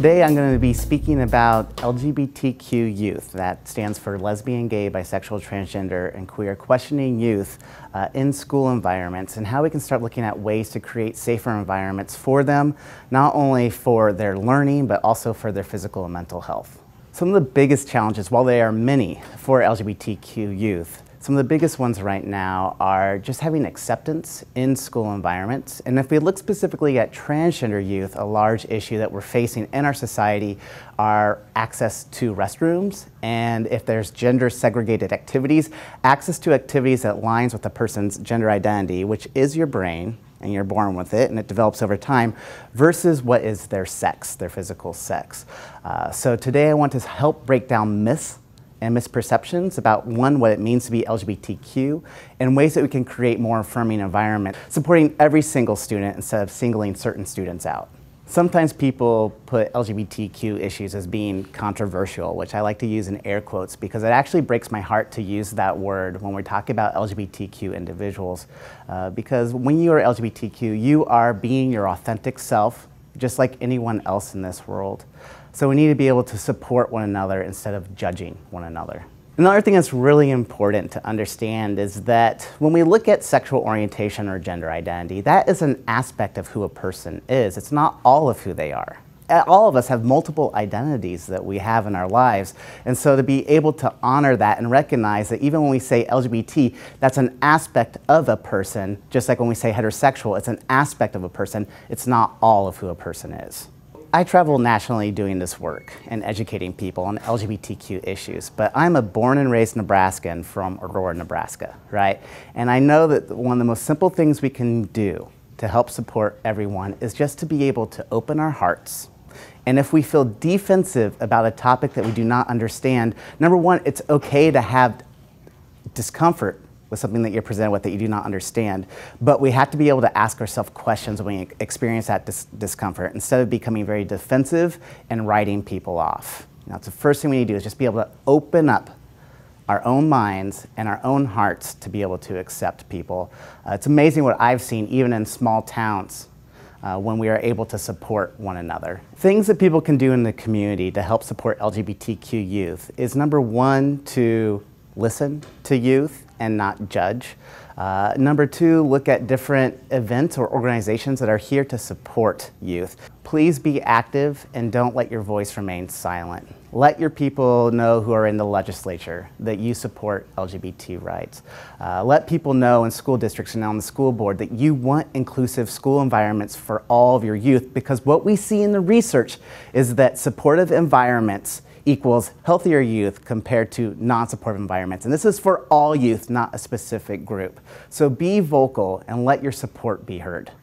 Today I'm going to be speaking about LGBTQ youth. That stands for lesbian, gay, bisexual, transgender, and queer questioning youth in school environments, and how we can start looking at ways to create safer environments for them, not only for their learning, but also for their physical and mental health. Some of the biggest challenges, while there are many for LGBTQ youth, some of the biggest ones right now are just having acceptance in school environments. And if we look specifically at transgender youth, a large issue that we're facing in our society are access to restrooms, and if there's gender segregated activities, access to activities that aligns with a person's gender identity, which is your brain, and you're born with it, and it develops over time, versus what is their sex, their physical sex. So today I want to help break down myths and misperceptions about, one, what it means to be LGBTQ, and ways that we can create more affirming environment, supporting every single student instead of singling certain students out. Sometimes people put LGBTQ issues as being controversial, which I like to use in air quotes because it actually breaks my heart to use that word when we're talking about LGBTQ individuals. Because when you are LGBTQ, you are being your authentic self, just like anyone else in this world. So we need to be able to support one another instead of judging one another. Another thing that's really important to understand is that when we look at sexual orientation or gender identity, that is an aspect of who a person is. It's not all of who they are. All of us have multiple identities that we have in our lives, and so to be able to honor that and recognize that even when we say LGBT, that's an aspect of a person, just like when we say heterosexual, it's an aspect of a person, it's not all of who a person is. I travel nationally doing this work and educating people on LGBTQ issues, but I'm a born and raised Nebraskan from Aurora, Nebraska, right? And I know that one of the most simple things we can do to help support everyone is just to be able to open our hearts. And if we feel defensive about a topic that we do not understand, number one, it's okay to have discomfort with something that you're presented with that you do not understand, but we have to be able to ask ourselves questions when we experience that discomfort instead of becoming very defensive and writing people off. Now, it's the first thing we need to do is just be able to open up our own minds and our own hearts to be able to accept people. It's amazing what I've seen even in small towns when we are able to support one another. Things that people can do in the community to help support LGBTQ youth is, number one, to listen to youth and not judge. Number two, look at different events or organizations that are here to support youth. Please be active and don't let your voice remain silent. Let your people know who are in the legislature that you support LGBT rights. Let people know in school districts and on the school board that you want inclusive school environments for all of your youth, because what we see in the research is that supportive environments equals healthier youth compared to non-supportive environments. And this is for all youth, not a specific group. So be vocal and let your support be heard.